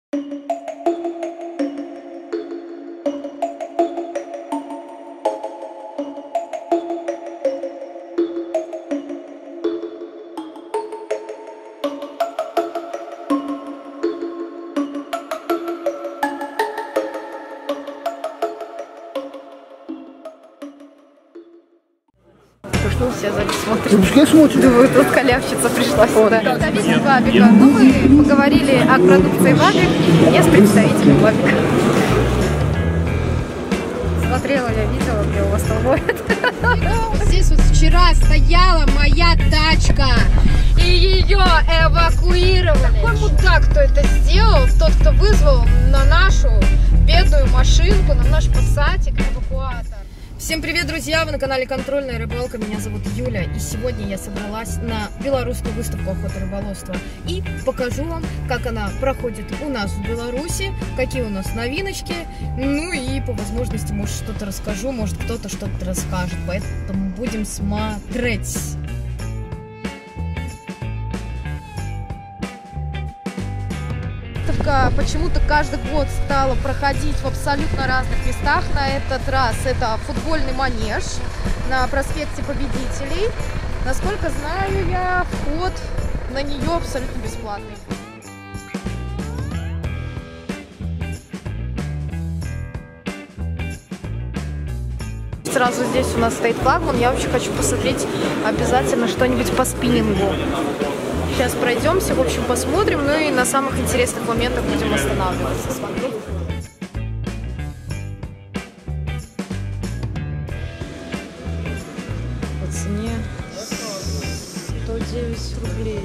Все сзади смотрят. Думаю, тут халявщица пришла сюда. Представитель Вабика. Ну, мы поговорили о продукции Вабик не с представителем Вабика. Смотрела я видео, где у вас там ловят. Здесь вот вчера стояла моя тачка, и ее эвакуировали. Какой мудак, кто это сделал? Тот, кто вызвал на нашу бедную машинку, на наш пассатик эвакуатор. Всем привет, друзья! Вы на канале Контрольная рыбалка. Меня зовут Юля, и сегодня я собралась на белорусскую выставку охоты и рыболовства и покажу вам, как она проходит у нас в Беларуси, какие у нас новиночки, ну и по возможности, может, что-то расскажу, может, кто-то что-то расскажет, поэтому будем смотреть. Почему-то каждый год стала проходить в абсолютно разных местах. На этот раз это футбольный манеж на проспекте Победителей. Насколько знаю я, вход на нее абсолютно бесплатный. Сразу здесь у нас стоит флагман. Я вообще хочу посмотреть обязательно что-нибудь по спиннингу. Сейчас пройдемся, в общем, посмотрим, ну и на самых интересных моментах будем останавливаться. Смотрю. По цене 109 рублей.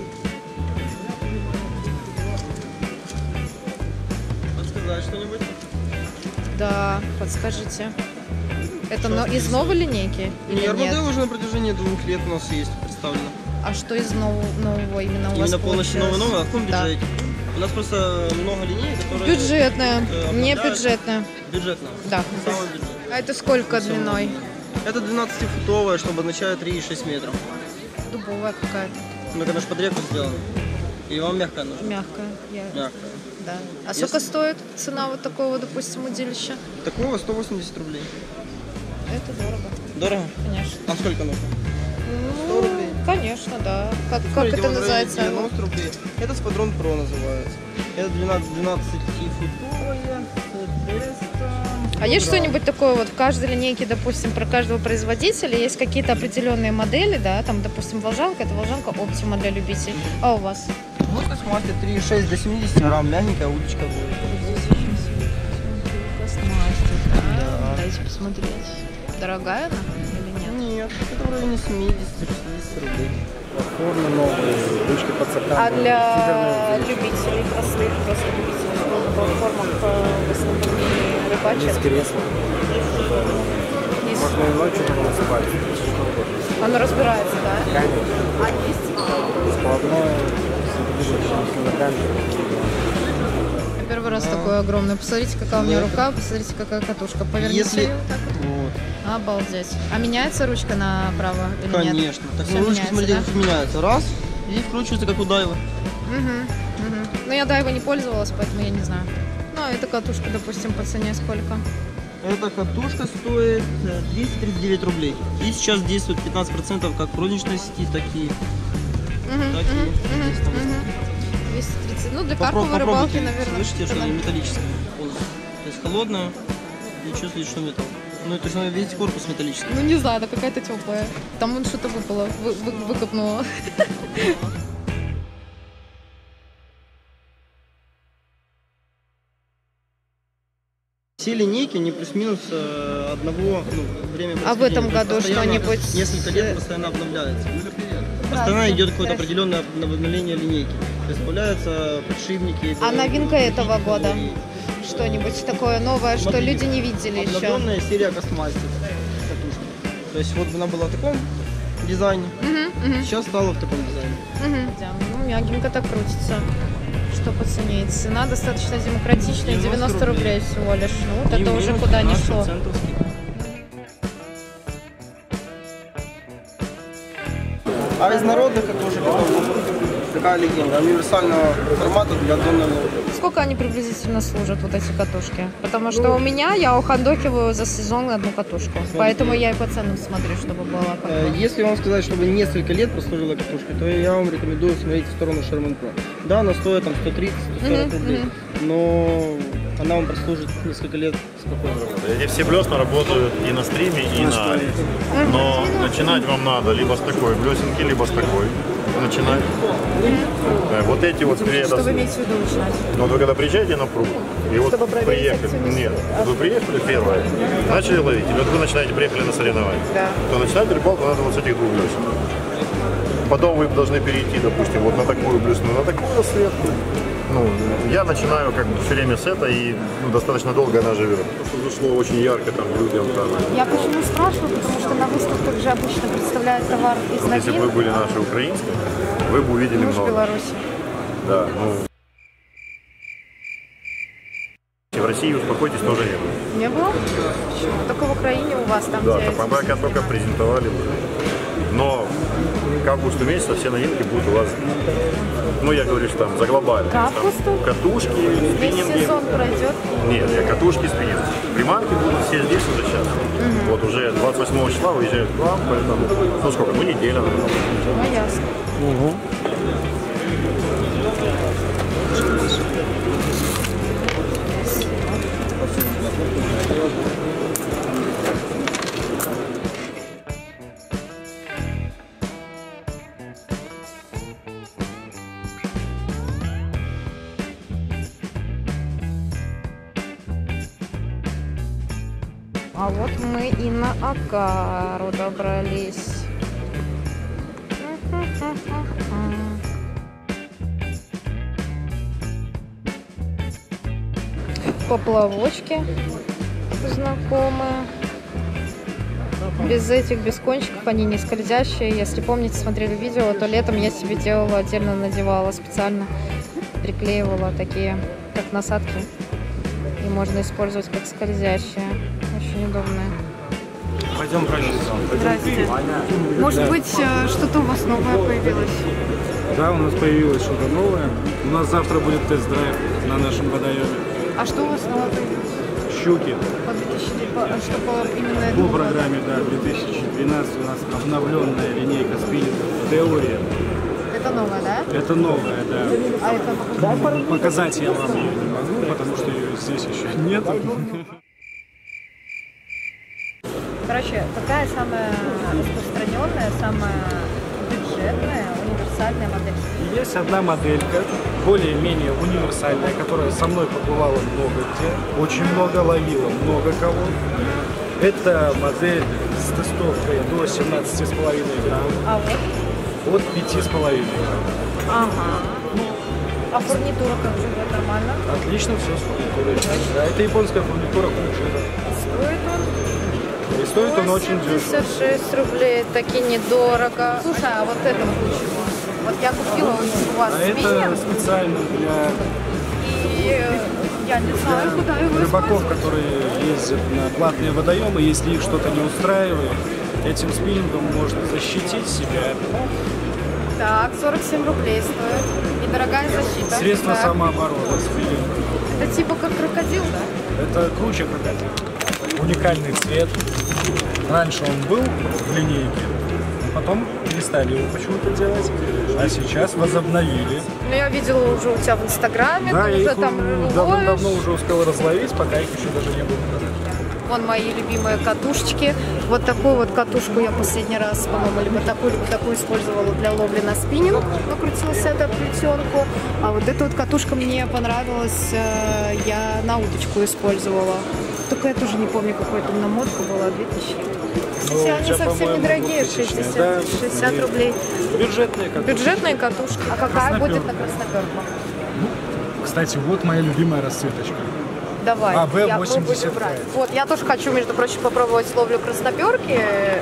Подсказать что-нибудь? Да, подскажите. Это из новой линейки? Нет, модель уже на протяжении 2 лет у нас есть представлена. А что из нового именно у вас? Именно полностью новое, а в каком бюджете? Да. У нас просто много линеек, которые... Бюджетная, не бюджетная. Бюджетная? Да. Самый бюджет. А это сколько длиной? Это 12-футовая, что обозначает 3,6 метров. Дубовая какая-то. Ну, конечно, под реку сделана. И вам мягкая нужна? Мягкая. Мягкая. Да. А сколько стоит цена вот такого, допустим, удилища? Такого 180 рублей. Это дорого. Дорого? Конечно. А сколько нужно? 100 рублей? Конечно, да. Как это называется? 90 рублей. Это Спадрон Про называется. Это 12-футовая. А есть что-нибудь такое вот в каждой линейке, допустим, про каждого производителя есть какие-то определенные модели, да? Там, допустим, волжанка, это волжанка Оптима для любителей. А у вас? Плоскость мастер 3,6 до 70 грамм, мягенькая удочка будет. Да. Дайте посмотреть. Дорогая она или нет? Нет, это в районе 70-60 рублей. Платформы новые, ручки под цепками. А для любителей простых, просто любителей, что на платформах в основном рыбачат? Без кресла. Можно и ночью спать. Оно разбирается, да? Конечно. А есть? Складное, с ногами. Первый раз такое огромное. Посмотрите, какая у меня рука, посмотрите, какая катушка. Поверните ее вот так вот. Вот. Обалдеть. А меняется ручка направо или нет? Конечно. Так Всё ручки, меняется, смотрите, да? как меняется. Раз, и вкручивается, как у дайва. Но я дайвой не пользовалась, поэтому я не знаю. Ну, а эта катушка, допустим, по цене сколько? Эта катушка стоит 239 рублей. И сейчас действует 15% как в розничной сети, так и... 230. Ну, для карповой рыбалки, наверное. Слышите, что она металлическая полностью. То есть холодная и чувствуете, что металл. Ну, то есть, видите, корпус металлический. Ну, не знаю, она какая-то теплая. Там вон что-то выпало, выкопнуло. Все линейки, не плюс-минус одного времени. А в этом году что-нибудь? Несколько лет постоянно обновляется. Постоянно идет какое-то определенное обновление линейки. То есть появляются подшипники. А новинка этого года? Что-нибудь такое новое, что люди не видели еще? Обновленная серия Кастмастер. То есть вот она была в таком дизайне, сейчас стала в таком дизайне. Ну, мягенько так крутится. Что по цене? Цена достаточно демократичная, 90 рублей всего лишь. Ну, вот это уже куда ни шло. А из народных как уже готово? такая легенда. Универсального формата для донной лодки. Сколько они приблизительно служат, вот эти катушки? Потому что у меня, я ухандокиваю за сезон одну катушку. Поэтому я и по ценам смотрю, чтобы было как-то. Если вам сказать, чтобы несколько лет прослужила катушка, то я вам рекомендую смотреть в сторону Sherman Pro. Да, она стоит там 130-140 рублей, но она вам прослужит несколько лет спокойно. Эти все блесна работают и на стриме, и на аре. Но начинать вам надо либо с такой блесенки, либо с такой. Начинать. Вот эти вот Что вы имеете в виду начинать? вот вы когда приезжаете на пруд, и вот Чтобы проверить приехали, активность? нет, вы приехали первое, начали ловить, и вот вы начинаете, приехали на соревнования, Да. то начинать рыбалку надо вот с этих двух блесен. Потом вы должны перейти, допустим, вот на такую блесну, на такую расцветку. Ну, я начинаю как бы все время с этой, и достаточно долго она живет. Потому что зашло очень ярко там людям. Там. Я почему спрашиваю, потому что на выставках же обычно представляют товар из Вот если бы вы новинок. были наши украинские, вы бы увидели Мы в много. Беларуси. Да, ну. В России, успокойтесь, тоже не было. Не было? Почему? Только в Украине у вас там, Да, где... пока только презентовали. Но к августу месяца все новинки будут у вас. Ну, я говорю, что там за глобально. К августу? Катушки, Весь спиннинги. сезон пройдет. Нет, катушки, спиннинги. Приманки будут все здесь уже сейчас. Вот уже 28 числа уезжают к вам, поэтому, ну сколько, ну неделя, наверное. Ну, ясно. А вот мы и на Акару добрались. Поплавочки знакомые. Без этих, без кончиков, они не скользящие. Если помните, смотрели видео, то летом я себе делала, отдельно надевала специально, приклеивала такие, как насадки. И можно использовать как скользящие. Очень удобные. Пойдем пройдем. Здрасте. Может быть, что-то у вас новое появилось? Да, у нас появилось что-то новое. У нас завтра будет тест-драйв на нашем водоеме. А что у вас новое появилось? Щуки. По 2000, что по именно По этому году? программе, да, 2012 у нас обновленная линейка спиннингов «Теория». Это новое, да? Это новая, да. А это Показать я вам ее не могу, потому что ее здесь еще нет. Короче, какая самая распространенная, самая бюджетная, универсальная модель? Есть одна моделька, более-менее универсальная, которая со мной побывала много где, очень много ловила, много кого. Это модель с тестовкой до 17,5 грамм, А вот? от 5,5 грамм. Ага. А фурнитура как же, нормально? Отлично все с фурнитурой. Да, это японская фурнитура Кунжира. Стоит он? И стоит он очень дешево. 56 рублей, таки недорого. Слушай, а вот это вот почему? Вот я купила у вас А это спиннинг, специально для и я не знаю, куда его рыбаков, использовать. которые ездят на платные водоемы, если их что-то не устраивает, этим спиннингом можно защитить себя. Так, 47 рублей стоит. Недорогая защита. Средство Так. самообороны спиннинг. Это типа как крокодил, да? Это круче крокодил. Уникальный цвет. Раньше он был в линейке, а потом перестали его почему-то делать, а сейчас возобновили. Ну, я видела уже у тебя в Инстаграме, Да, ты я уже их там давно ловишь. уже успел разловить, пока их еще даже не было. Вон мои любимые катушечки. Вот такую вот катушку я последний раз, по-моему, либо такую использовала для ловли на спиннинг. Накрутилась эту плетенку. А вот эта вот катушка мне понравилась. Я на удочку использовала. Только я тоже не помню, какой там намотка была. 2000. Кстати, они сейчас, совсем по-моему, недорогие. 2000, 60, да, 60 рублей. Бюджетные катушки. Бюджетная катушка. А какая Красноперка. будет на красноперку? Кстати, вот моя любимая расцветочка. Давай, А, я B85. буду брать. Вот, я тоже хочу, между прочим, попробовать ловлю красноперки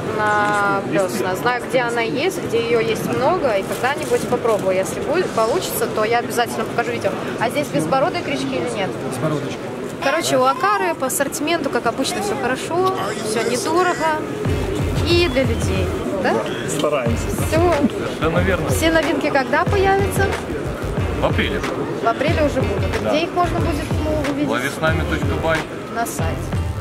на блесна. Знаю, где она есть, где ее есть много, и когда-нибудь попробую. Если будет, получится, то я обязательно покажу видео. А здесь безбородые крючки или нет? С бородочкой. Короче, у Акары по ассортименту, как обычно, все хорошо, все недорого и для людей. да? Стараемся. Все. Да, наверное, Все новинки когда появятся? в апреле. В апреле уже будут. Да. Где их можно будет увидеть? Ловиснами.бай. На сайте.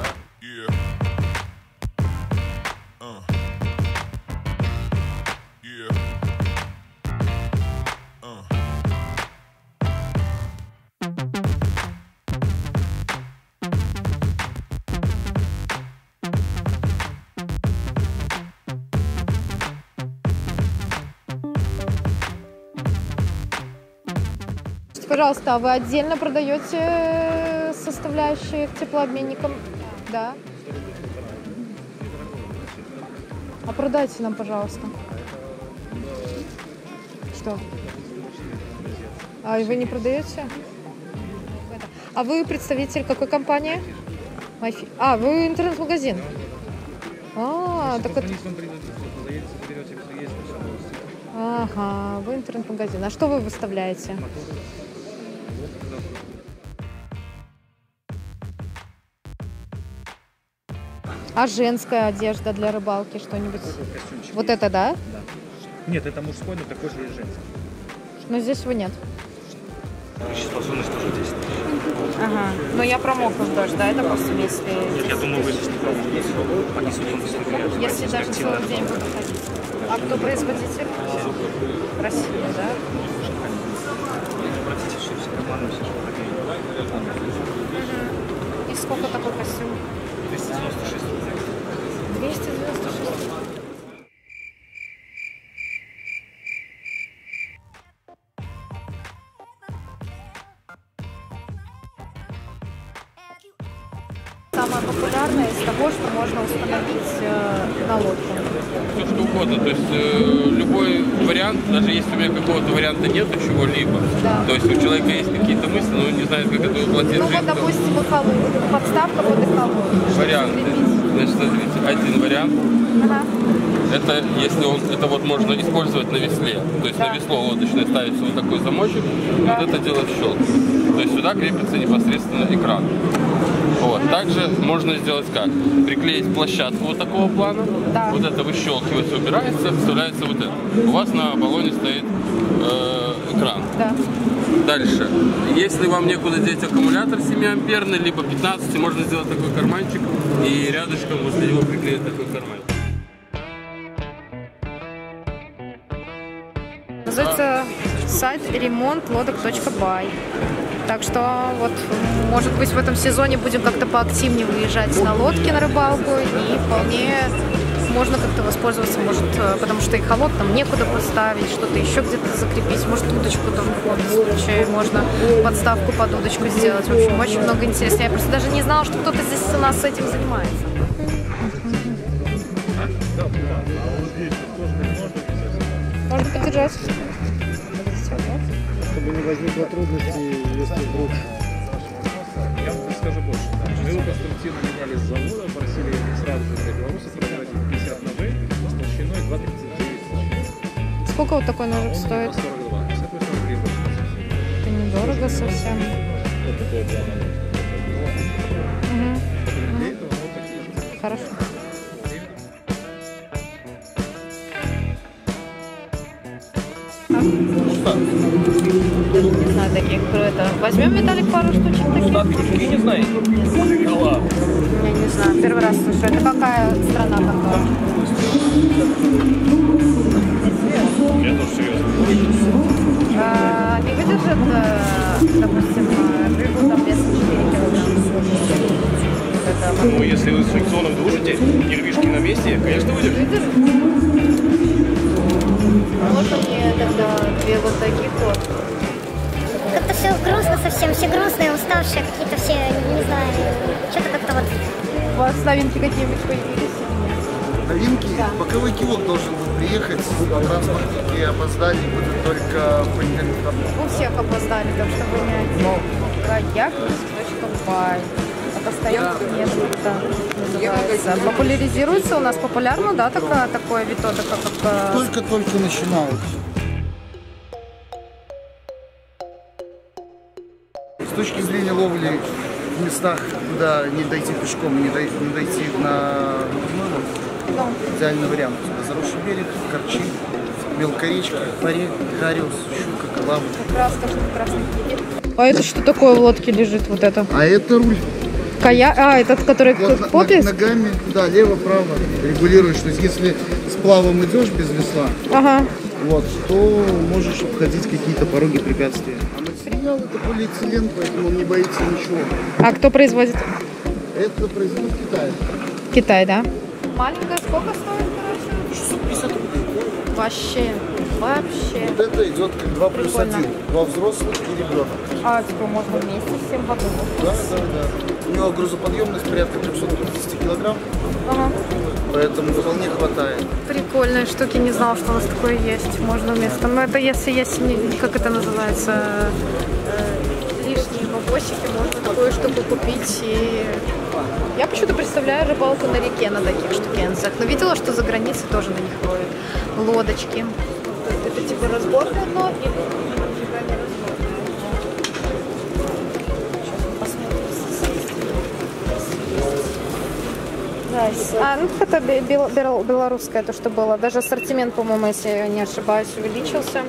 Пожалуйста, а вы отдельно продаете составляющие к теплообменникам? Да. А продайте нам, пожалуйста. Что? А и вы не продаете? А вы представитель какой компании? А, вы интернет-магазин. А, так это... Ага, вы интернет-магазин. А что вы выставляете? А женская одежда для рыбалки что-нибудь? Вот это, да? Да. Нет, это мужской, но такой же и женский. Но здесь его нет. Способность тоже 10 тысяч. Ага. Но я промокну в дождь, да? Это просто если... Нет, я думаю, вы здесь не пробуете. Понесут вам быстрее. Если даже целый день буду ходить. А кто производитель? Россия, да? Обратите все команды, все же И сколько такой костюм? 296 рублей. 296. Самое популярное из того, что можно установить на лодку. Все что угодно, то есть любой вариант, даже если у меня какого-то варианта нет чего-либо, Да. то есть у человека есть какие-то мысли, но он не знает, как это воплотить Ну в жизнь. вот, допустим, эхолот. Подставка под эхолот. Варианты. Значит, смотрите, один вариант. Ага. Это если это вот можно использовать на весле. То есть Да. на весло лодочное ставится вот такой замочек, и вот это дело щелкает. То есть сюда крепится непосредственно экран. Вот. Также можно сделать как? Приклеить площадку вот такого плана. Да. Вот это выщелкивается, убирается, вставляется вот это. У вас на баллоне стоит экран. Да. Дальше. Если вам некуда деть аккумулятор 7-амперный, либо 15, можно сделать такой карманчик и рядышком возле него приклеить такой карманчик. Называется сайт ремонтлодок.бай. Так что вот, может быть, в этом сезоне будем как-то поактивнее выезжать на лодке на рыбалку, и вполне можно как-то воспользоваться, может, потому что и холод там некуда поставить, что-то еще где-то закрепить, может, удочку там в каком-то случае можно подставку под удочку сделать. В общем, очень много интересного. Я просто даже не знала, что кто-то здесь у нас этим занимается. Можно подержать. Чтобы не возникло трудностей, если вдруг... Я вам скажу больше. Да. Мы его конструктивно меняли с завода, просили сразу же для белорусов продавать 50 на В с толщиной 2,39. Сколько вот такой ножик стоит? 42. С какой стороны гривен? Это недорого совсем. Вот такой для нас. Для этого вот такие. Хорошо. Не знаю таких. Это. Возьмем, Виталик, пару штучек таких? Я не знаю. Я не знаю. Первый раз слышу. Это какая страна такая? Я тоже серьезно. Не выдержит, допустим, рыбу там весом 4 килограмма? Ну, если вы с фрикционом дружите, нервишки на месте, конечно, выдержит. Выдержит? Можно мне тогда две вот таких вот? Как-то все грустно совсем, все грустные, уставшие, какие-то все, не знаю, что-то как-то вот... У вас новинки какие-нибудь появились или нет? Новинки? Да. Боковой кивок должен был приехать, транспортники опоздали, будет только в понедельник. У всех опоздали, так что вы не один. Якобс.бай. Это остается несколько, называется. Популяризируется у нас, популярно, да, такое методика, как... Только-только начинают. С точки зрения ловли в местах, куда не дойти пешком, не дойти на Да. Идеальный вариант. Заросший берег, корчи, мелкоречка, паре, хариус, щука, каламбур. Как раз тоже прекрасный кредит. А это что такое в лодке лежит вот это? А это руль. Этот, который Вот к попе? ногами, да, лево-право регулируешь. То есть если с плавом идешь без весла, Ага. вот, то можешь обходить какие-то пороги, препятствия. А материал это полиэтилен, поэтому он не боится ничего. А кто производит? Это производит Китай. Китай, да? Маленькая сколько стоит, короче? 650 рублей. Вообще. Вот это идет как 2 плюс 1. 2 взрослых и ребенок. А, типа можно вместе всем в одну? Да. У него грузоподъемность порядка 350 килограмм, поэтому вполне хватает. Прикольные штуки, не знала, что у нас такое есть. Можно вместо. Но это если есть, как это называется, лишние бабосики, можно такую штуку купить. И я почему-то представляю рыбалку на реке на таких штукенцах. Но видела, что за границей тоже на них ловят. Лодочки. Это типа разборное дно или не разборное? А, ну это белорусское, то, что было. Даже ассортимент, по-моему, если я не ошибаюсь, увеличился.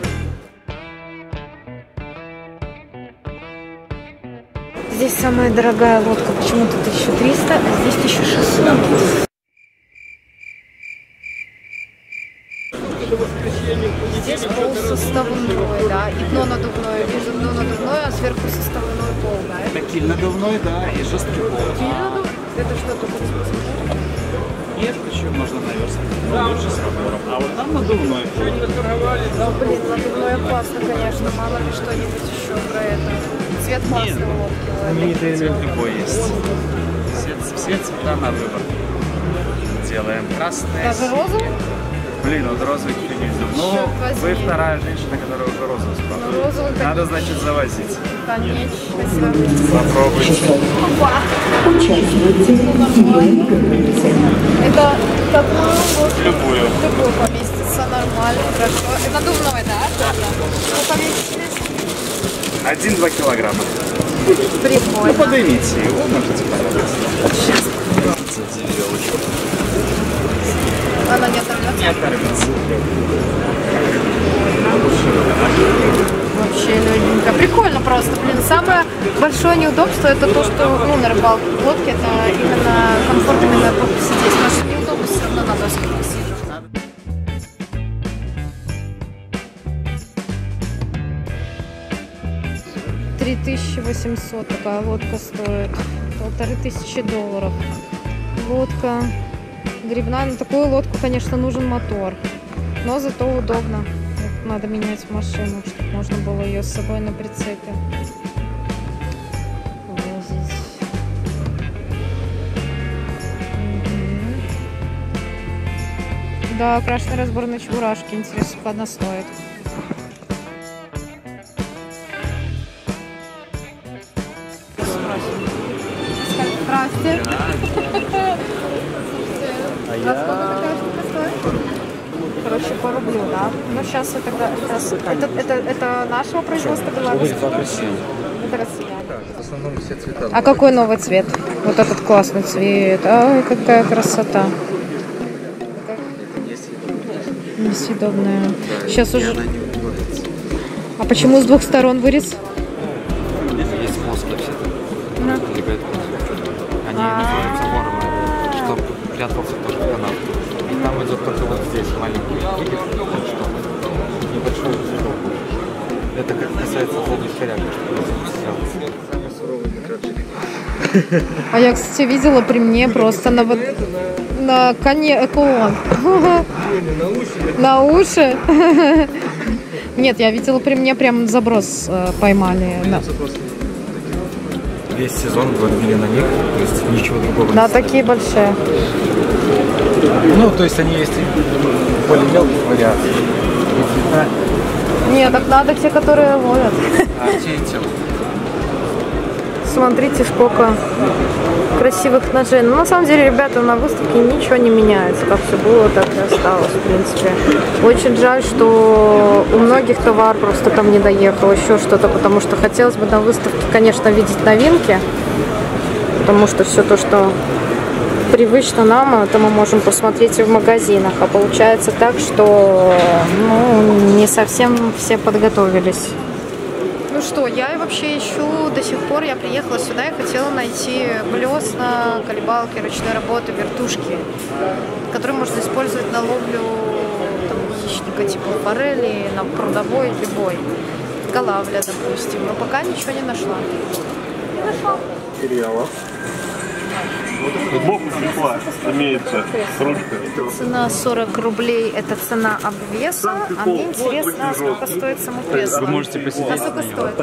Здесь самая дорогая лодка почему-то 1300, а здесь 1600. Здесь пол составной, да, и дно надувное. Вижу дно надувное, а сверху составной пол, да? Это киль надувной, да, и жесткий пол. Это что тут? Нет, почему можно наверстать? Лучше с разбором. А вот там надувной пол. Блин, надувное классно, конечно. Мало ли что-нибудь еще про это. Цвет классный у лодки. Цвет любой есть. Все цвета на выбор. Делаем красный. Даже розовый? Блин, вот розовый еще не видел. Но вы вторая женщина, которая уже розовый спрашивает. Надо, значит, завозить. Конечно. Попробуйте. Это Любую. любую поместится нормально, хорошо. Это надувной, да? Вы поместились? 1-2 килограмма. Прикольно. Ну, поднимите его, можете подняться. Она не оторвется? Не оторвется. Вообще легенько. Прикольно просто. Блин, самое большое неудобство это то, что на рыбалке в лодке это именно комфорт именно посидеть. Потому что неудобно все равно на досках посиживать. 3800 такая лодка стоит. $1500. Лодка грибная. На такую лодку, конечно, нужен мотор. Но зато удобно. Надо менять машину, чтобы можно было ее с собой на прицепе возить. Да, красный разбор на чебурашке. Интересно, сколько она стоит. Здрасте. А сколько такая штука стоит? Короче, по рублю, да? Ну, сейчас это нашего производства белорусского? Это россияне. В основном все цвета. А какой новый цвет? Вот этот классный цвет. Ай, какая красота. Несъедобная. Сейчас уже... А почему с двух сторон вырез? Есть плоские все. Они называются воры, чтобы прятался тоже канал. И там идет только вот здесь маленький кигель, чтобы небольшой цветок. Это как касается задних коряк, А я, кстати, видела при мне просто на коне эклон. На уши. Нет, я видела при мне прям заброс поймали. Весь сезон ловили на них, то есть ничего другого. Да, такие большие. Ну, то есть они есть и более мелких вариантов. Нет, так надо те, которые ловят. А те и те. Смотрите, сколько красивых ножей. Но на самом деле, ребята, на выставке ничего не меняется. Как все было, так и осталось, в принципе. Очень жаль, что у многих товар просто там не доехал, еще что-то, потому что хотелось бы на выставке, конечно, видеть новинки. Потому что все то, что привычно нам, это мы можем посмотреть и в магазинах. А получается так, что не совсем все подготовились. Ну что, я вообще ищу до сих пор, я приехала сюда и хотела найти блесна, колебалки, ручной работы, вертушки, которые можно использовать на ловлю там, хищника типа форели, на прудовой, любой, голавля, допустим, но пока ничего не нашла. Не нашла. Сбоку стекла имеется ручка. Цена 40 рублей, это цена обвеса, а мне интересно, сколько стоит само кресло. Вы можете посидеть а сколько стоит?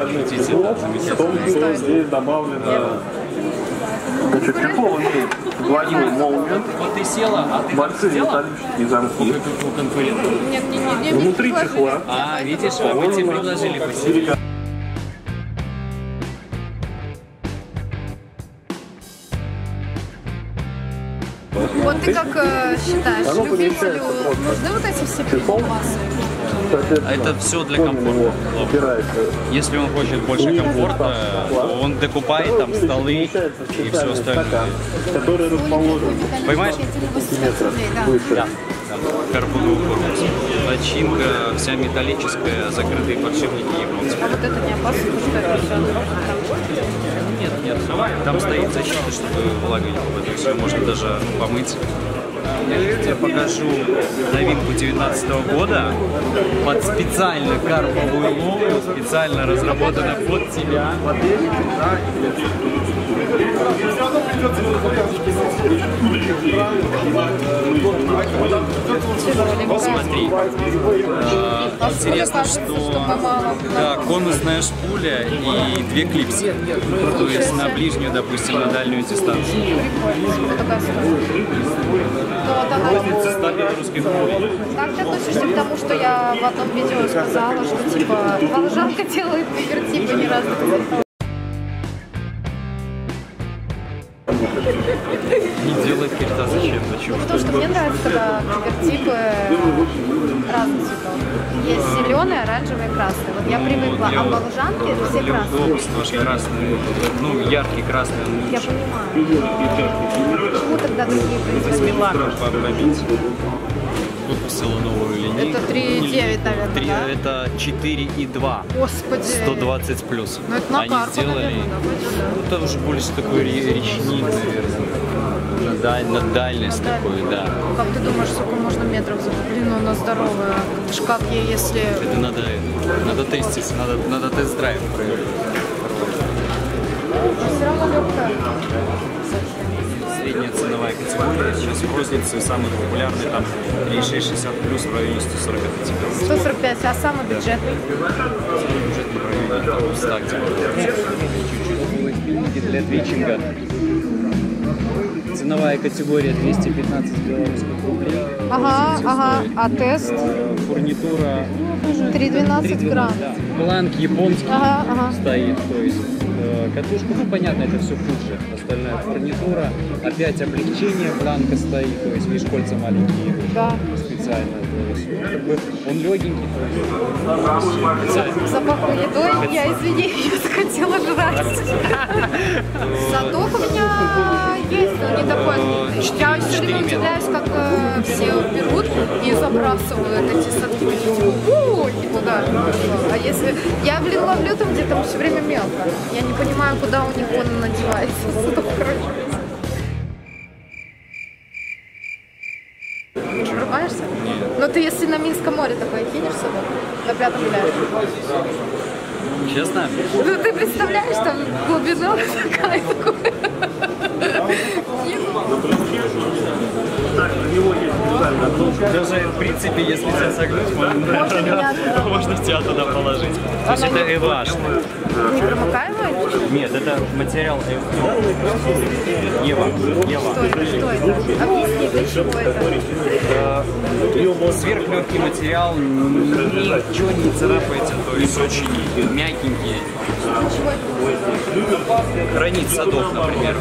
Здесь добавлено... Значит, чехол имеет двойную молнию. Вот ты села, а ты большие металлические замки. Внутри чехла. А, видишь, а мы тебе предложили посидеть. Вот ты как считаешь, любителю нужны вот эти все прибамбасы? Это все для комфорта. Если он хочет больше комфорта, то он докупает там столы и все остальное. Которые расположены. Понимаешь? Выше. Карбоновую корпус. Начинка вся металлическая, закрытые подшипники японцы. А вот это не опасно, что это Нет, нет, там стоит защита, чтобы влага не попадет. Все можно даже помыть. Я тебе покажу новинку 2019 года под специально карповую ловлю, специально разработана под тебя. Посмотри. Интересно, что да, конусная шпуля и 2 клипсы. То есть на ближнюю, допустим, на дальнюю дистанцию. Разница 100 белорусских рублей. Как ты относишься к тому, что я в одном видео сказала, что типа волжанка делает вертипы не разных цветов? Не делай перта, зачем? Потому что мне нравится, когда вертипы разных цветов. Есть зеленый, оранжевый и красный. Вот я привыкла, а волжанки все для красные. удобства красный, ну яркий красный. Я понимаю. Почему тогда другие производители? 8 лампов побить. Выпустила новую линейку. Это 3,9, наверное, да? Это 4,2. Господи. 120 плюс. Ну это на Они карту, сделали. наверное, да? Это уже больше такой речник, наверное. На дальность такой, да. Как ты думаешь, сколько можно метров за длину? Она здоровая. Шкаф ей, если... Это надо тестить, надо тест-драйв проверить. Все равно легкая. Средняя ценовая категория. Сейчас в рознице самый популярный там 3,660 плюс в районе 145. 145, а самый бюджетный? Самый бюджетный в районе там 100 чуть-чуть. Для твичинга. Ценовая категория 215 белорусских рублей. Ага, а тест? Фурнитура 3,12 грамм. Да. Бланк японский стоит, то есть катушка, ну понятно, это все хуже. Остальная фурнитура, опять облегчение бланка стоит, то есть видишь, кольца маленькие, да. Специально. То есть, ну, как бы он легенький, то есть запахло едой, я, извини, я захотела жрать. Задок у меня есть, но не такой. Я все время удивляюсь, как все берут и забрасывают эти садки. И туда. А если... Я, ловлю там где-то все время мелко. Я не понимаю, куда у них он надевается. Врубаешься? Нет. Но ты если на Минском море такое кинешь садок, на 5-м пляже? Честно? Ну ты представляешь, там глубина такая. Даже в принципе, если тебя согнуть, можно тебя туда положить. То есть это эвашный. Непромокаемый? Нет, это материал Ева. Что это? Объясни, для чего это? Сверхлегкий материал, ничего не царапается, то есть очень мягенький. Хранить садок, например.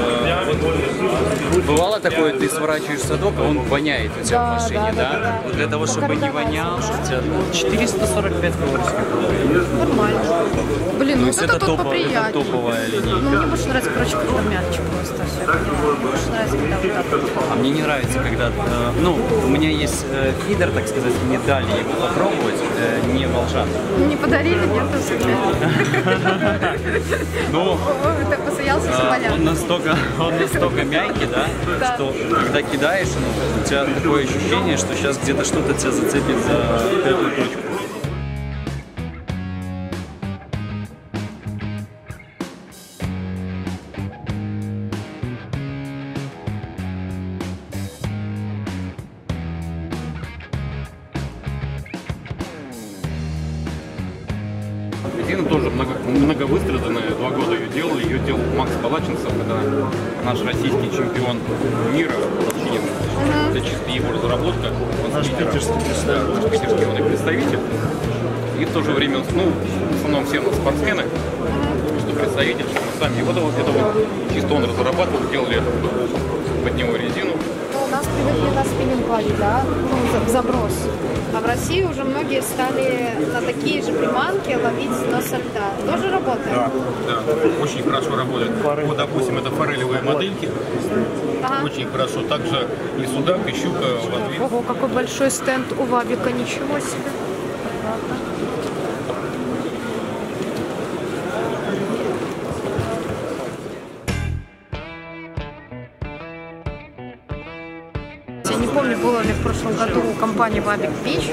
Бывало такое, ты сворачиваешь садок, а он воняет у тебя в машине, да? Вот для того, чтобы не вонял, у тебя 445 белорусских рублей. Нормально. Блин, ну это это тут топ, поприятнее. топовая линейка. Ну, мне больше нравится, короче, когда мягче просто. Больше нравится, когда вот так. А мне не нравится, когда... ну, у меня есть фидер, так сказать, мне дали его попробовать, не волжан. Не подарили, нет, Ну, ты посмеялся, все понятно. Он настолько мягкий, да, что когда кидаешь, ну, у тебя такое ощущение, что сейчас где-то что-то тебя зацепит за пятую точку. Резина тоже многовыстраданная, 2 года ее делал Макс Балаченцев, это наш российский чемпион мира по толщине. Это чисто его разработка. Наш питерский он и представитель. И в то же время, ну, в основном все спортсмены, что представитель, что мы сами. И вот это вот чисто он разрабатывал, делали под него резину. У нас привыкли на спиннинг ловить, да, ну, заброс. А в России уже многие стали на такие же приманки ловить с носа льда. Тоже работает? Да, очень хорошо работает. Вот, допустим, это форелевые модельки. Очень хорошо. Также и судак, и щука в ответ. Ого, какой большой стенд у Вабика, ничего себе. Я не помню, было ли в прошлом году у компании Вабик Beach.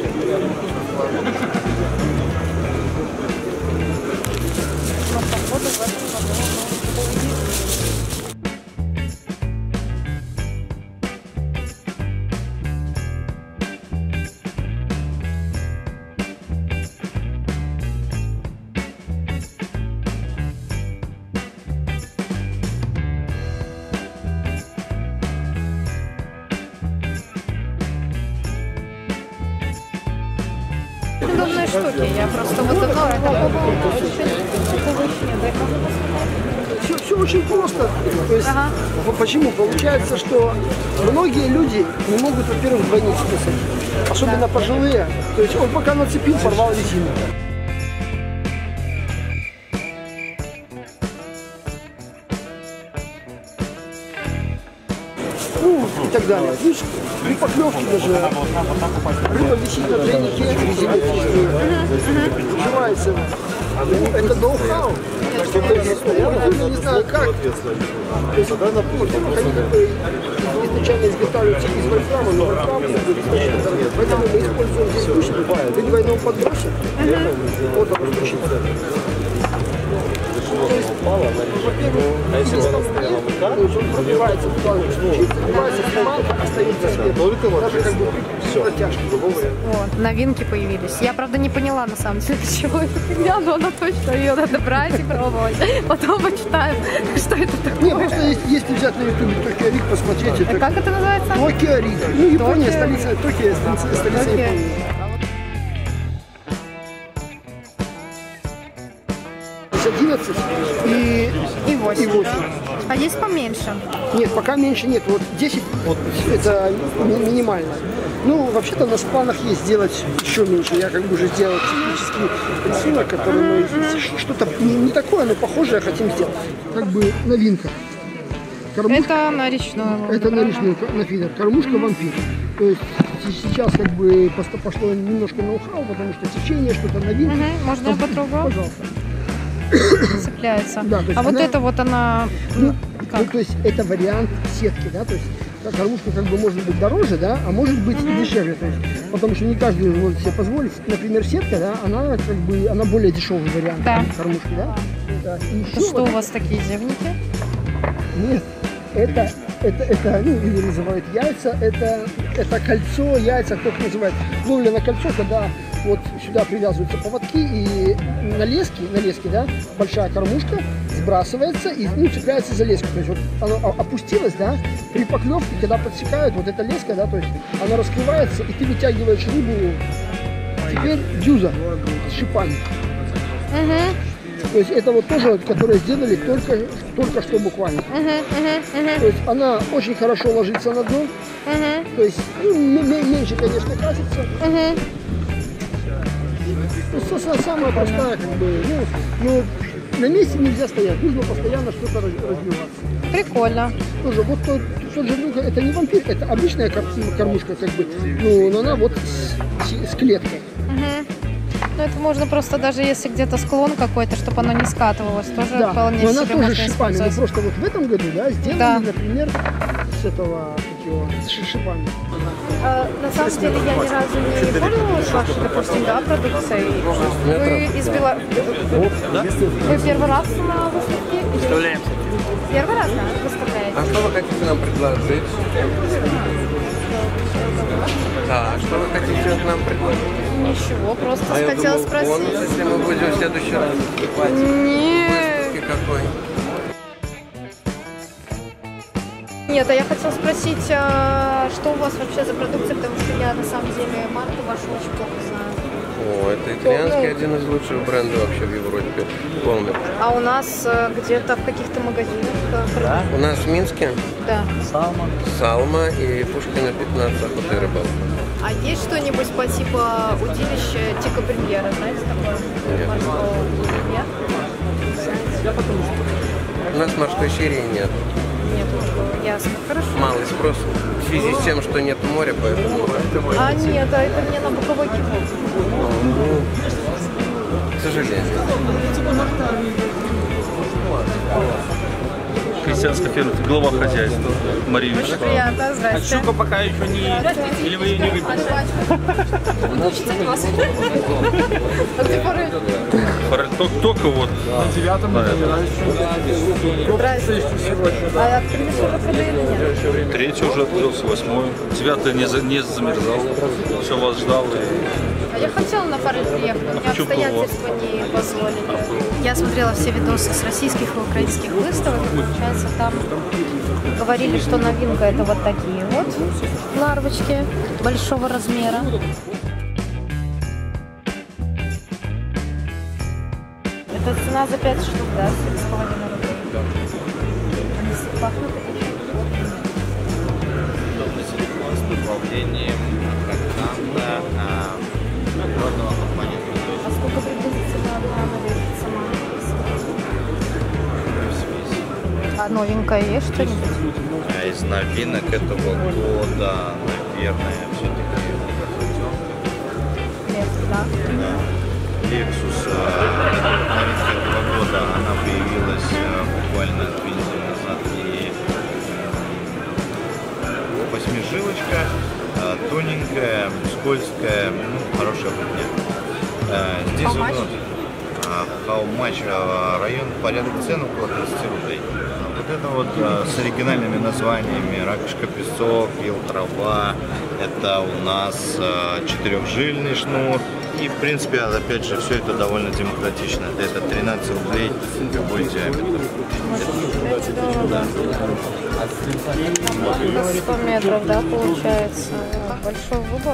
Но походу в этом году удобные штуки. Я просто вот такого Все очень просто. То есть, почему? Получается, что многие люди не могут, во-первых, двойник списать. Особенно пожилые. То есть он пока нацепил, порвал резину. Ну, и так далее. Видишь, при поклевке даже рыба висит на тройнике, резина наживается. Это ноу-хау. Я не знаю как. То есть, изначально изготавливаются из вольфрама, но вольфрам достаточно дорогой. Поэтому мы используем здесь гусь при двойном подбросе. Вот он случится. А если бы она стояла вот так, он пробивается туда, пробивается приманка, остается след. Даже как бы протяжка. Вот, новинки появились. Я, правда, не поняла, на самом деле, для чего эта фигня, но она точно, ее надо брать и пробовать. Потом почитаем, что это такое. Не, просто если взять на ютубе Токио Риг, посмотрите. А как это называется? Токио Риг. Ну, Япония, столица Токио, столица Японии. 11 и 8. А есть поменьше? Нет, пока меньше нет. Вот 10 вот, это минимально. Ну, вообще-то у нас в планах есть сделать еще меньше. Я как бы уже сделал технический рисунок, который мы что-то не такое, но похожее хотим сделать. Как бы новинка. Кормушка, это на речную. Это на речную, на фидер. Кормушка вампир. То есть сейчас как бы пошло немножко ноу-хау, потому что течение, что-то новинка. Можно я потрогаю? Пожалуйста. Цепляется. Да, а вот это вот она... Ну, то есть это вариант сетки, да, то есть кормушка как бы может быть дороже, да, а может быть дешевле, то есть, потому что не каждый может себе позволить. Например, сетка, да, она как бы, она более дешевый вариант кормушки, да. Это что у вас такие зевники? Нет, это ну, или называют яйца, это кольцо, яйца, кто-то называет. Ловля на кольцо, когда вот сюда привязываются поводки и на лески, да, большая кормушка сбрасывается и цепляется за леску. То есть вот она опустилась, да, при поклевке, когда подсекают, вот эта леска, да, то есть она раскрывается, и ты вытягиваешь рыбу. Теперь дюза с шипами. То есть это вот тоже, которое сделали только что буквально. То есть она очень хорошо ложится на дно. То есть ну, меньше, конечно, красится. Самая простая, как бы, ну, на месте нельзя стоять, нужно постоянно что-то развиваться. Прикольно. Тоже вот тот же Люка, это не вампир, это обычная кормушка, как бы, ну, но она вот с клеткой. Ну, это можно просто даже если где-то склон какой-то, чтобы оно не скатывалось, тоже Да, вполне но она себе тоже можно с шипами. Мы использовать. просто вот в этом году, да, сделали, Да. например, с этого, с шипами. На самом деле я ни разу не пользовалась вашей, допустим, да, продукцией. Вы из Беларуси? Вы первый раз на выставке? Выставляемся. Первый раз, да, выставляете? А что вы хотите нам предложить? Да, что вы хотите нам предложить? Ничего, просто я хотела думал, спросить. бонус, если мы будем в следующий раз выступать. Нет. Выставки какой? Нет, а я хотела спросить, что у вас вообще за продукция, потому что я на самом деле марку вашу очень плохо знаю. О, это итальянский, один из лучших брендов вообще в Европе. Полный. А у нас где-то в каких-то магазинах? У нас в Минске Да. Салма и Пушкина 15, охота и рыбалка. А есть что-нибудь по типу удилища Тико Премьера, знаете, такое? Нет. Морского? Нет? У нас морской серии нет. Нет, ясно. Хорошо. Малый спрос в связи с тем, что нет моря, поэтому... А нет, а это мне на боковой кипок. Ну, к сожалению. Крестьянская ферма, глава хозяйства Мария Очень Вячеславовна. приятно, здрасте. А щука пока еще не... Или вы ее не выпили? Учить вас. А где поры? Только вот. На 9-м Здрасте. А открыли что открыли или нет? Третий уже открылся, 8-й. 9-й не замерзал. Все вас ждал. А я хотела на пары приехать, но мне обстоятельства не позволили. Я смотрела все видосы с российских и украинских выставок. Получается, там говорили, что новинка это вот такие вот ларвочки большого размера. Это цена за 5 штук, да, 7,5 рублей. Они все пахнут С добавлением контакта водного компонента. А сколько приблизительно одна весит сама? А новенькая есть что-нибудь? Из новинок этого года, наверное, все-таки Да? Lexus. Новинка этого года, она появилась буквально 2 недели назад. И восьмижилочка, тоненькая, скользкая, ну, хорошая бритня. Здесь у нас how much, район порядка цен около 30 рублей. Вот это вот с оригинальными названиями ракушка песок, ел трава. Это у нас 4-жильный шнур. И в принципе, опять же, все это довольно демократично. Это 13 рублей любой диаметр. 100 метров, да, получается. Большой выбор.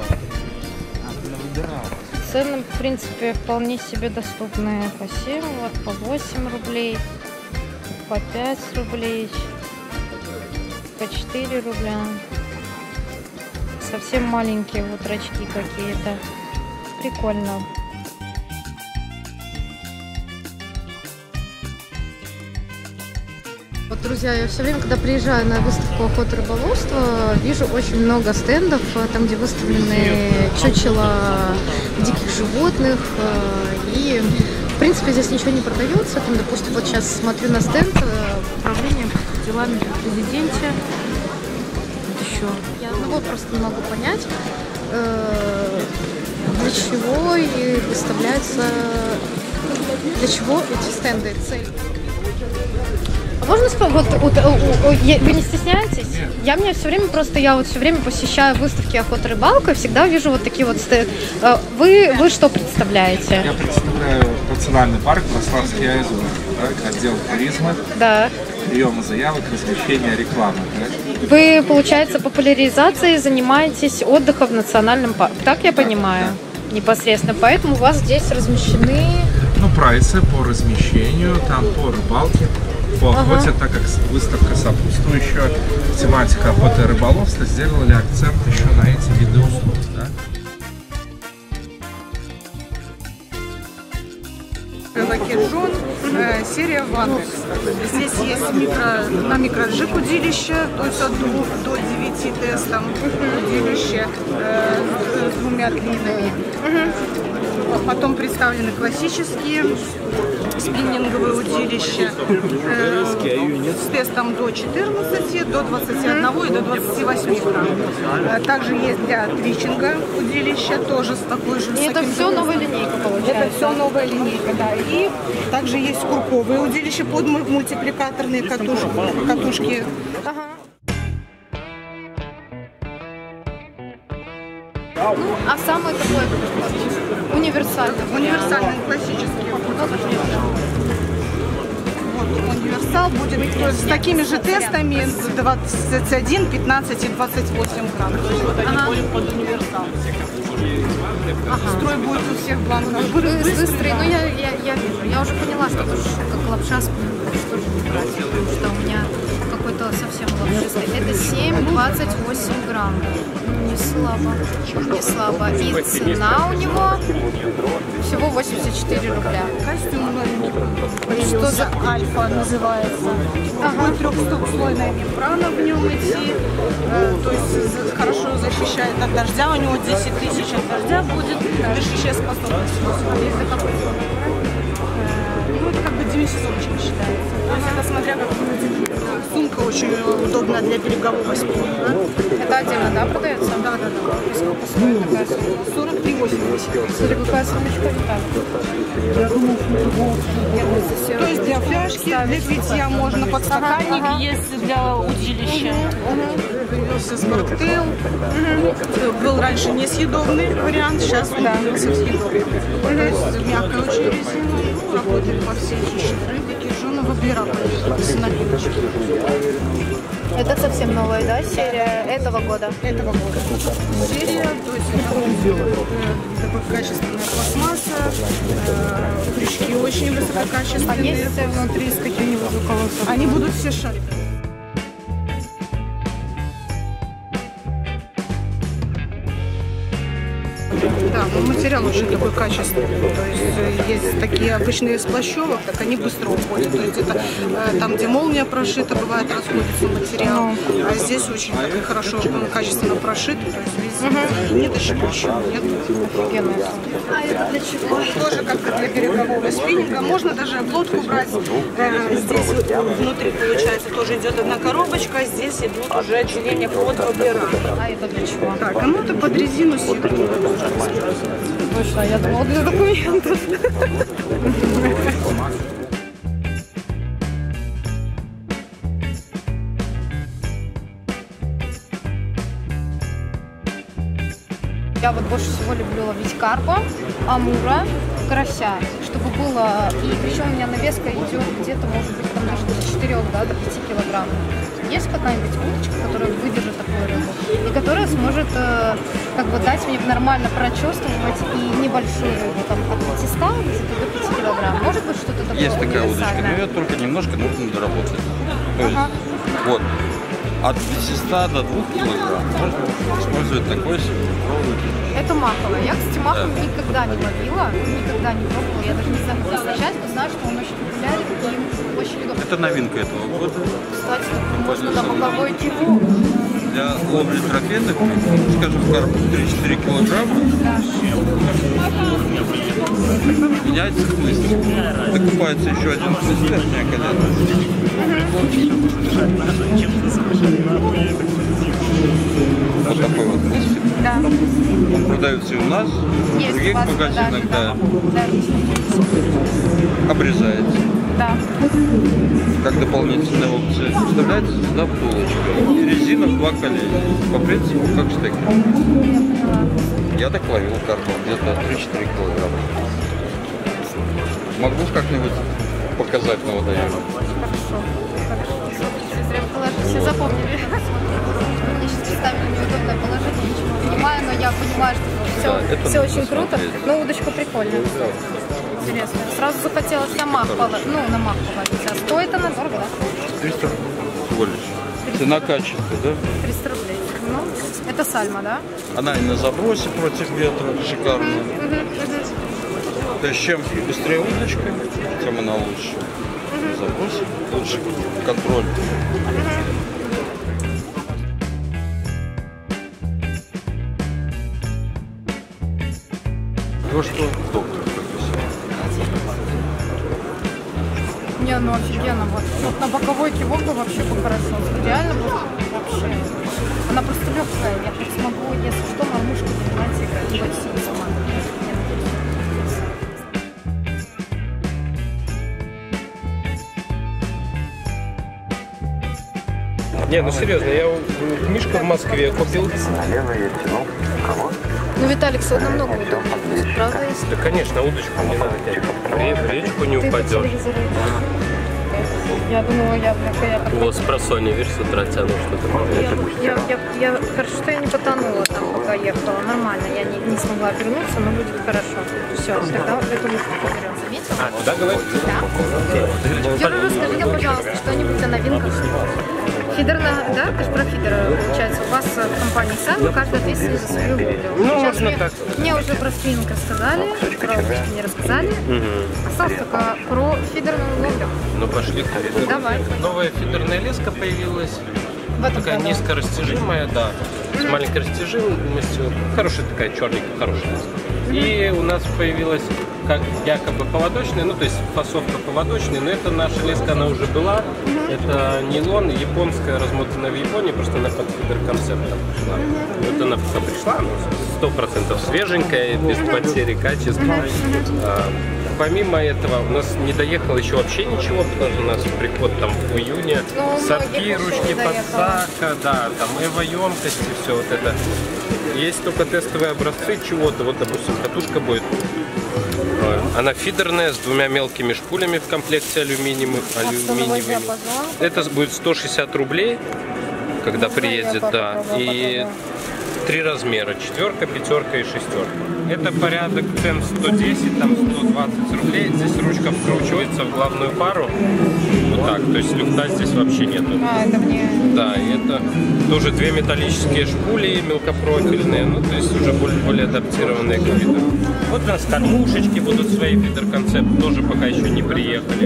Цены, в принципе, вполне себе доступные. По 7, вот, по 8 рублей, по 5 рублей, по 4 рубля. Совсем маленькие вот рачки какие-то. Прикольно. Вот, друзья, я все время, когда приезжаю на выставку охоты и рыболовства, вижу очень много стендов, там, где выставлены чучела диких животных. И, в принципе, здесь ничего не продается. Там, допустим, вот сейчас смотрю на стенд управления делами при президенте. Вот еще. Я вот просто не могу понять, для чего и выставляются, для чего эти стенды, цель. Можно спросить, вы не стесняетесь? Я все время посещаю выставки охота и рыбалка, и всегда вижу вот такие вот стенды. Вы что представляете? Я представляю национальный парк Браславские озера, да, отдел туризма, да. Приема заявок, размещения рекламы. Да. Вы, получается, популяризацией занимаетесь отдыхом в национальном парке, так я понимаю? Да. Непосредственно, поэтому у вас здесь размещены... Ну, прайсы по размещению, там по рыбалке, по охоте, так как выставка сопутствующая, тематика охоты и рыболовства, сделали акцент еще на эти виды услуг. Да? серия Ванекс. Здесь есть на микроджиг удилище, то есть от 2 до 9 тестов удилище с 2 клинами. Потом представлены классические спиннинговые удилища с тестом до 14, до 21 и до 28 грамм. Также есть для твичинга удилища, тоже с такой же. И это все новая линейка получается? Это все новая линейка, да. И также есть курковые удилища под мультипликаторные катушки. Ага. Ну, а самый такой универсальный? Универсальный, классический. Вот, универсал будет с такими же тестами 21, 15 и 28 грамм. Ага. Строй будет у всех бланков. Быстрый, но я уже поняла, что это как лапша с тоже не брать, потому что у меня какой-то совсем лапшистый. Это 7,28 грамм. Не слабо, не слабо. И цена у него всего 84 рубля. Что за альфа называется? Ага. 300-слойная мембрана в нем идти, то есть хорошо защищает от дождя. У него 10 тысяч от дождя будет, дышащая способность. Ну, это как бы демисезончик считается. То есть это смотря как сумка очень удобна для берегового спиннинга. Это отдельно, да, продается? Да. И сколько стоит такая сумка? 43,80. Смотри, какая сумочка не То есть для фляжки, для питья можно, подстаканник есть для удилища. Появился смарктейл. Был раньше несъедобный вариант, сейчас он появился съедобный. То есть мягкая очень резина, работает по всей рыбике, жженого воблера появился на пилочке. Это совсем новая, да, серия этого года? Этого года. Серия, то есть это качественная пластмасса, крючки очень высококачественные. А есть внутри с каким-нибудь звуковым? Они будут все шариковые. Да, но материал очень такой качественный. То есть есть такие обычные из плащевок, так они быстро уходят. То есть это там, где молния прошита, бывает расходится материал. А здесь очень так хорошо, качественно прошит. То есть нет еще ничего. А это для чего? Тоже как для берегового спиннинга. Можно даже оплотку брать. Здесь внутри, получается, тоже идет одна коробочка. А здесь идут уже отделения под воблера. А это для чего? Так, а ну это под резину съедобную. Точно, я думала для документов. Я вот больше всего люблю ловить карпа, амура, карася, чтобы было, и причем у меня навеска идет где-то, может быть, там даже до 4, да, до 5 килограмм. Есть какая-нибудь удочка, которая выдержит такую рыбу, и которая сможет как бы дать мне нормально прочувствовать и небольшую рыбу, там от 500 до 5 килограмм. Может быть, что-то такое Есть такая удочка, но универсальное? ее только немножко нужно доработать. То есть, вот, от 500 до 2 килограмм можно использовать такой Это маковая. Я, кстати, махом никогда не ловила, никогда не пробовала. Я даже не знаю, как начать, но знаю, что он очень популярен и очень удобно. Это новинка этого года. Кстати, можно на боковой киву. Для ловли трофейных, скажем, карп 3-4 килограмма, меняется хлыст. Докупается еще один хлыст, верхняя колено. Вот такой вот хлыстик. Да. Он продается и у нас, и в других магазинах, да. Обрезается. Да. Как дополнительная опция. Вставляется сюда втулочка. И резина в 2 колена. По принципу, как штекер. Я так ловил карпов где-то 3-4 килограмма. Могу как-нибудь показать на водоеме. Хорошо. Зря положить. Все запомнили. Мне сейчас представили неудобное положение, ничего не понимаю, но я понимаю, что все очень круто. Но удочка прикольная. Интересно. Сразу захотелось на мах половить. Ну, на мах половить. А стоит она дорого, да? 300 всего лишь. Цена качества, да? 300 рублей. Ну, это сальма, да? Она и на забросе против ветра шикарная. То есть чем быстрее удочка, тем она лучше. запрос, лучше контроль. Ну что, доктор, Не, ну офигенно. Вот на боковой кивок бы вообще бы хорошо. Идеально бы вообще. Она просто легкая. Я тут смогу, если что, мормушку поднимать и играть сама. Не, ну серьезно, я книжку в Москве купил. Ну, Виталик, все намного удобнее, правда? Да, конечно, удочку не надо тянуть. В речку не упадешь. Я думала, я Вот с просони, видишь, с утра тяну что-то. я хорошо, что я не потонула там, пока ехала. Нормально, я не смогла вернуться, но будет хорошо. Все, тогда эту лодку поберем. Заметила? А, туда говоришь? Да. Юра, расскажи мне, пожалуйста, что-нибудь о новинках. Фидерная, да? Ты же про фидер, получается. У вас в компании сами каждый ответственный за свою ловлю. Ну, можно так. Мне уже про спиннинг рассказали, про удочки не рассказали. Осталось только про фидерную ловлю. Ну, пошли. Давай. Новая фидерная леска появилась. Такая низкорастяжимая, да. С маленькой растяжимостью. Хорошая такая, черненькая, хорошая леска. И у нас появилась как якобы поводочная, ну то есть фасовка поводочная, но это наша леска, она уже была. Это нейлон, японская, размотанная в Японии, просто она под фидер-концептом пришла. Вот она пока пришла, 100% свеженькая, без потери качества. Помимо этого, у нас не доехало еще вообще ничего, потому что у нас приход там в июне. Сапки, ручки подсака, да, там эво-емкости, все вот это. Есть только тестовые образцы чего-то. Вот, допустим, катушка будет. Она фидерная, с двумя мелкими шпулями в комплекте алюминиевыми. Это будет 160 рублей, когда приедет, да. И 3 размера, 4, 5 и 6. Это порядок цен 110, там 120 рублей. Здесь ручка вкручивается в главную пару. Вот так, то есть люфта здесь вообще нету. Это мне... Да, и это тоже 2 металлические шпули мелкопрофильные, ну то есть уже более адаптированные к виду. Вот у нас кормушечки будут свои, фидер-концепт тоже пока еще не приехали.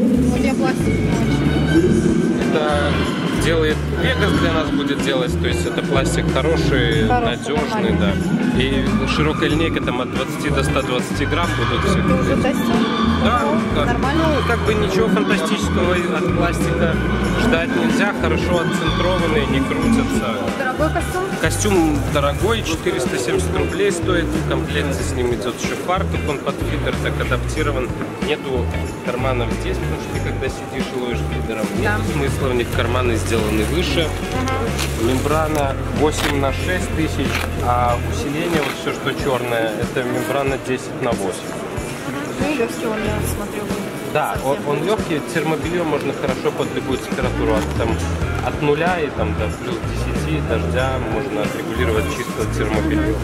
Это делает Вегас, для нас будет делать, то есть это пластик хороший, надежный, да. И широкая линейка там от 20 до 120 грамм будут все. Ты уже тестил? Да, нормально. Ну, как бы ничего фантастического от пластика ждать нельзя, хорошо отцентрованные, не крутятся. Дорогой костюм? Костюм дорогой, 470 рублей стоит, в комплекте с ним идет еще фартук, он под фидер так адаптирован. Нету карманов здесь, потому что ты когда сидишь и ловишь фидером, нету смысла, у них карманы сделаны выше. Мембрана 8 на 6 тысяч, а усиление, вот все, что черное, это мембрана 10 на 8. Ну и легкий он, я смотрю. Да, он легкий, термобелье можно хорошо под любую температуру, от 0 и там, до плюс 10 дождя можно отрегулировать чисто термобелье.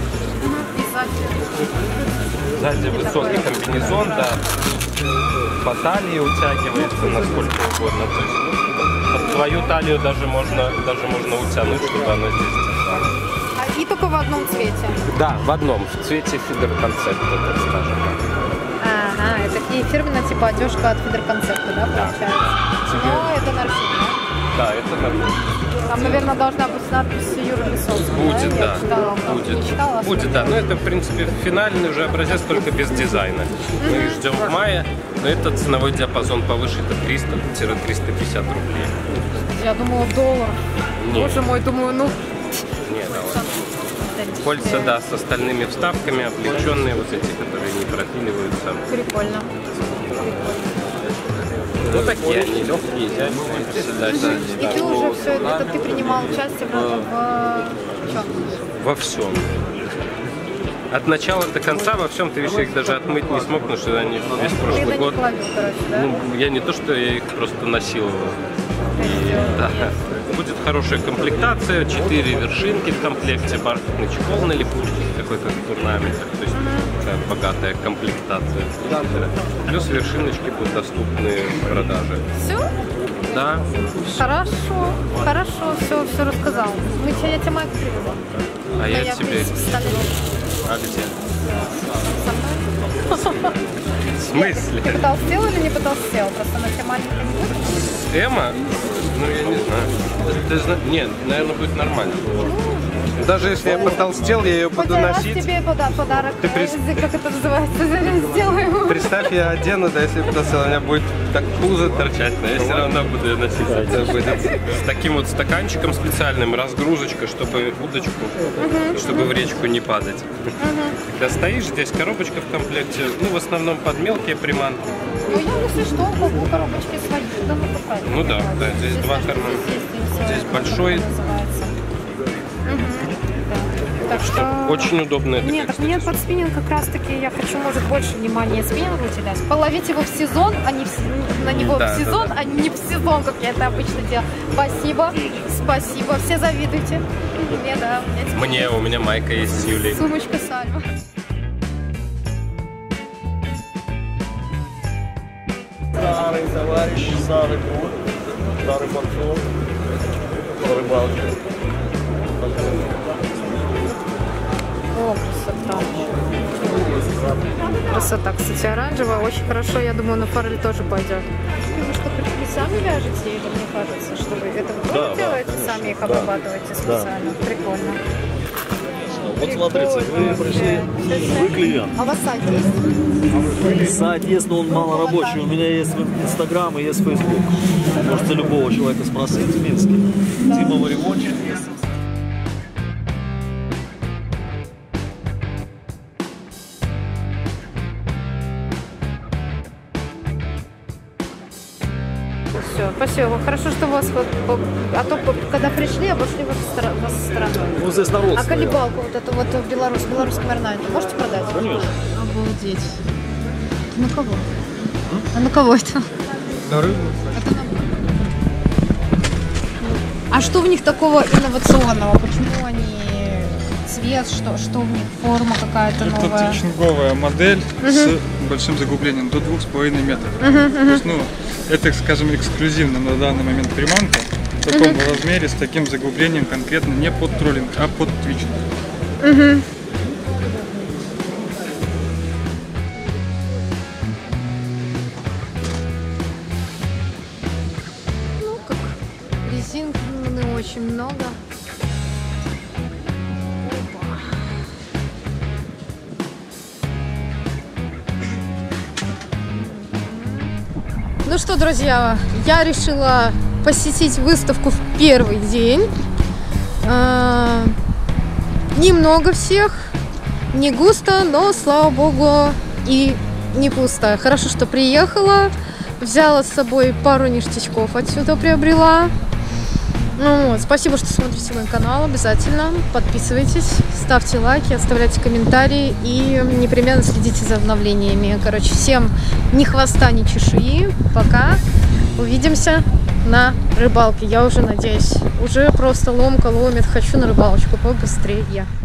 Сзади высокий комбинезон, да, по талии утягивается насколько угодно. То есть, под твою талию даже можно утянуть, чтобы она здесь держалась. И только в одном цвете? Да, в одном, в цвете фидер-концепта, так скажем. Ага, это и фирменная типа одежка от фидер-концепта, да, получается? Но это нормально. Да, это нормально. Там, наверное, должна быть надпись Юры Лисовского. Будет, да. Читала, Будет. Будет, да. Но это, в принципе, финальный уже образец, только без дизайна. Мы ждем в мае, но этот ценовой диапазон повыше, это 300-350 рублей. Я думала, $1. Нет. Боже мой, думаю, ну... Нет, да, вот. Кольца, да, с остальными вставками, облегченные, вот эти, которые не пропиливаются. Прикольно. Ну такие они, легкие, изящные. И ты уже все это, ты принимал участие в чем? Во всем. От начала до конца во всем, ты видишь, я их даже отмыть не смог, потому что они весь прошлый год. Ну, я не то, что я их просто насиловал. И, да. Будет хорошая комплектация, 4 вершинки в комплекте, бархатный чехол на липучке, такой как турнаметр, то есть такая богатая комплектация. Плюс вершиночки будут доступны в продаже. Все? Да. Хорошо, хорошо, все рассказал. Я тебе майку привезла. А я тебе... в столе. А где? Со мной? смысле? Ты потолстел или не потолстел? Просто она тебя маленькая не будет? Эмма? Ну, я не знаю. Нет, наверное, будет нормально. Даже если я потолстел, я ее буду носить. Тебе подарок, Ты как это называется, сделаю. Представь, я одену, да, если потолстел, у меня будет так пузо торчать, но я все равно буду ее носить. Это будет с таким вот стаканчиком специальным, разгрузочка, чтобы удочку, чтобы в речку не падать. Когда стоишь, здесь коробочка в комплекте, ну, в основном под мелкие приманки. Ну, я, если что, могу коробочки свои, да, ну да, здесь два кармана. Здесь большой. Так что... Очень удобно это. Нет, так мне под спиннинг как раз таки я хочу, может, больше внимания спиннингу уделять. Половить его в сезон, а не на него в сезон, а не в сезон, как я это обычно делаю. Спасибо, спасибо. Все завидуйте. Мне, да. Мне, у меня майка есть с Юлей. Сумочка Сальва. Старый товарищ, старый друг, старый пацан, рыбалка. О, красота. Красота, кстати, оранжевая, очень хорошо, я думаю, на форель тоже пойдет. Вы что, вы сами вяжете, или мне кажется, что вы это вы тоже делаете, сами их обрабатываете специально? Прикольно. Вот смотрите, вы пришли, вы клиент. А у вас сайт есть? Сайт есть, но он мало рабочий. У меня есть Инстаграм и есть Фейсбук. Можете любого человека спросить в Минске. Дима Варимончик есть. Все, спасибо. Хорошо, что у вас вот, а то когда пришли, обошли вас стороной. Ну, здесь народ. А колебалку вот эту вот в белорусском маринаде можете продать? Конечно. Обалдеть. На кого? А на кого это? На рыбу. А что в них такого инновационного? Почему они цвет, что у них, форма какая-то новая? Это тичинговая модель с большим заглублением до 2,5 метров. То есть, ну, это, скажем, эксклюзивно на данный момент приманка в таком размере, с таким заглублением конкретно не под троллинг, а под твичинг. Ну, как резинки очень много. Ну что, друзья, я решила посетить выставку в первый день. Немного всех, не густо, но, слава богу, и не пусто. Хорошо, что приехала, взяла с собой пару ништячков отсюда, приобрела. Ну, вот, спасибо, что смотрите мой канал, обязательно подписывайтесь, ставьте лайки, оставляйте комментарии и непременно следите за обновлениями. Короче, всем ни хвоста, ни чешуи, пока, увидимся на рыбалке, я уже надеюсь, уже просто ломка ломит, хочу на рыбалочку побыстрее.